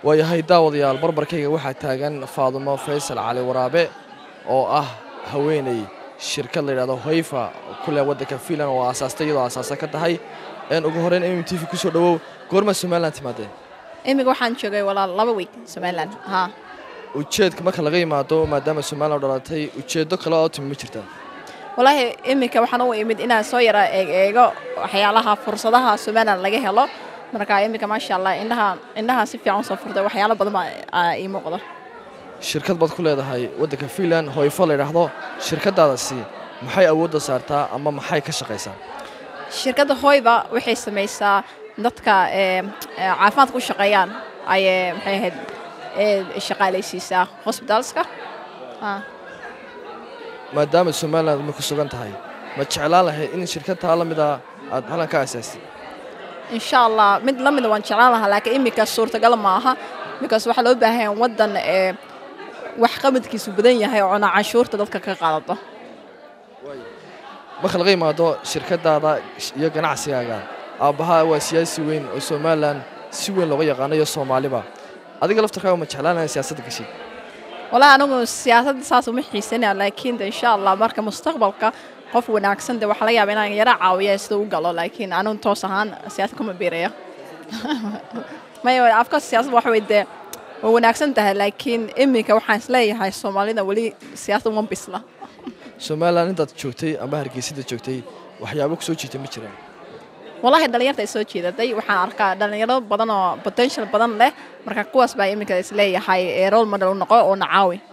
waayahay daawadayaal barbarkayga waxaa taagan Faadumo Faysal Cali Waraabe oo ah haweeney shirkad la yiraahdo Hoyfa kule wadanka Finland oo asaastay iyadoo asaasa ka tahay ugu horeyn MTV ku soo dhawow goorma Somaliland timaadeen imiga waxaan joogay walaal 2 week Somaliland ujeedka marka laga yimaado maadaama Somaliland dhalatay ujeedo kale oo timi ma jirtaa wallahi imiga waxaan u imid inaan soo yara eego waxyaalaha fursadaha Somaliland laga helo marka imiga ma sha Allah indhaha si fiican soo furtay waxyaalo badan ay muuqdo shirkad bad ku leedahay wadanka Finland Hoyfa la yiraahdo shirkadaasi maxay awood saartaa ama maxay ka shaqeysaa shirkadda Hoyfa waxay samaysaa dadka caafimaadka u shaqeeyaan ay maxay ahayd shaqaaleysiisaa hospitalska maadaama Somaliland ma ku sugan tahay ma jeclaan lahayd in shirkadda la mid ah aad halan ka asaasay insha Allah mid la mid waan jeclaan lahaa laakiin imika suurtagal ma aha because waxa loo baahan yahay wadan wax qabadkiisu badan yahay oo ana cashuurta dadka ka qaadato marka laga yimaado shirkadaada iyo ganacsigaaga aabaha waa siyaasi weyn oo Somaliland si weyn looga yaqaanayo Soomaaliba adiga laftarkaaga ma jeclaanay siyaasadda gashay wala anigu siyaasadda saas uma xiisanaa laakiin insha Allah marka mustaqbalka qof wanaagsan waxa laga yaabaa inaan yara caawiyo sida uu galo laakiin aanu toos ahaan siyaasadda kuma biiraya ma afka siyaasadda wax weydee wanaagsan tahay laakiin imika waxaan isleeyahay Soomaalida wali siyaasadda uma bisla Somaliland inta joogtay ama Hargeysa joogtay waxyaabo ku soo jiitay ma jiraan wallahi dhalinyarada soo jeeday waxaan arkaa dhalinyaro badan oo potential badan leh marka kuwaas baa imika isleeyahay role model u noqo oo nacaawi